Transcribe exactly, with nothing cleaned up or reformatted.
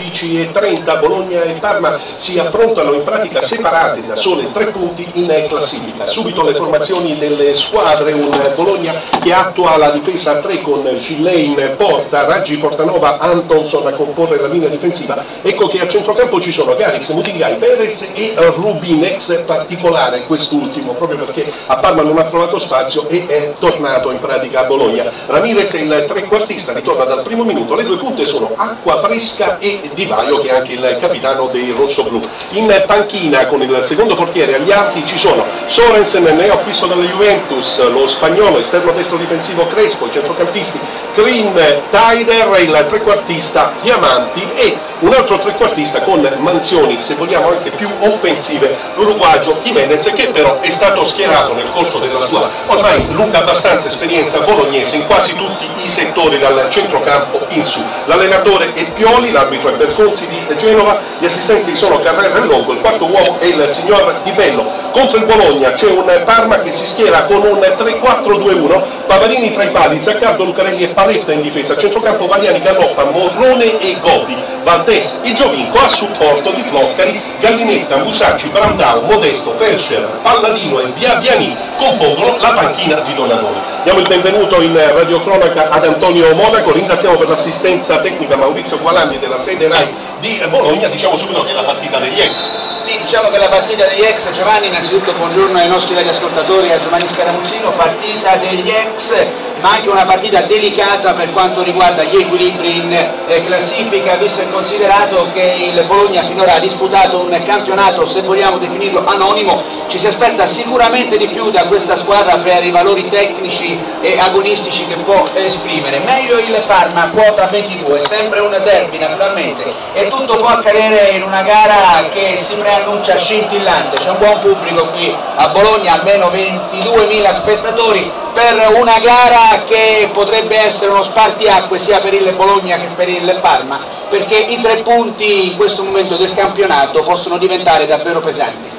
undici e trenta Bologna e Parma si affrontano in pratica separate da sole tre punti in classifica. Subito le formazioni delle squadre, un Bologna che attua la difesa a tre con Gillein, Porta, Raggi, Portanova, Antonson a comporre la linea difensiva. Ecco che a centrocampo ci sono Garrix, Mutingai, Perez e Rubinex, particolare quest'ultimo proprio perché a Parma non ha trovato spazio e è tornato in pratica a Bologna. Ramirez, il trequartista, ritorna dal primo minuto. Le due punte sono Acqua Fresca e Di Vaio, che è anche il capitano dei rossoblù. In panchina con il secondo portiere agli archi ci sono Sorensen, neoacquisto dalla Juventus, lo spagnolo esterno destro difensivo Crespo, i centrocampisti Crin, Taider, il trequartista Diamanti e un altro trequartista con mansioni, se vogliamo anche più offensive, l'uruguagio Jimenez, che però è stato schierato nel corso della sua ormai lunga abbastanza esperienza bolognese in quasi tutti i settori dal centrocampo in su. L'allenatore è Pioli, l'arbitro è Berfonsi di Genova, gli assistenti sono Carrera e Longo, il quarto uomo è il signor Di Bello. Contro il Bologna c'è un Parma che si schiera con un tre quattro due uno, Pavarini tra i pali, Zaccardo, Lucarelli e Paletta in difesa, centrocampo Valiani, Galoppa, Morrone e Gobi, Valdes e Giovinco a supporto di Floccari, Gallinetta, Musacci, Brandao, Modesto, Felscher, Palladino e Biabiani compongono la panchina di Donadoni. Diamo il benvenuto in radiocronaca ad Antonio Monaco, ringraziamo per l'assistenza tecnica Maurizio Gualandi della sede RAI di Bologna. Diciamo subito che è la partita degli ex. Sì, diciamo che la partita degli ex, Giovanni, innanzitutto buongiorno ai nostri radioascoltatori, a Giovanni Scaramuzzino, partita degli ex, ma anche una partita delicata per quanto riguarda gli equilibri in eh, classifica, visto e considerato che il Bologna finora ha disputato un campionato, se vogliamo definirlo anonimo. Ci si aspetta sicuramente di più da questa squadra per i valori tecnici e agonistici che può esprimere. Meglio il Parma, quota ventidue, sempre un derby naturalmente, e tutto può accadere in una gara che si preannuncia scintillante. C'è un buon pubblico qui a Bologna, almeno ventiduemila spettatori, per una gara che potrebbe essere uno spartiacque sia per il Bologna che per il Parma, perché i tre punti in questo momento del campionato possono diventare davvero pesanti.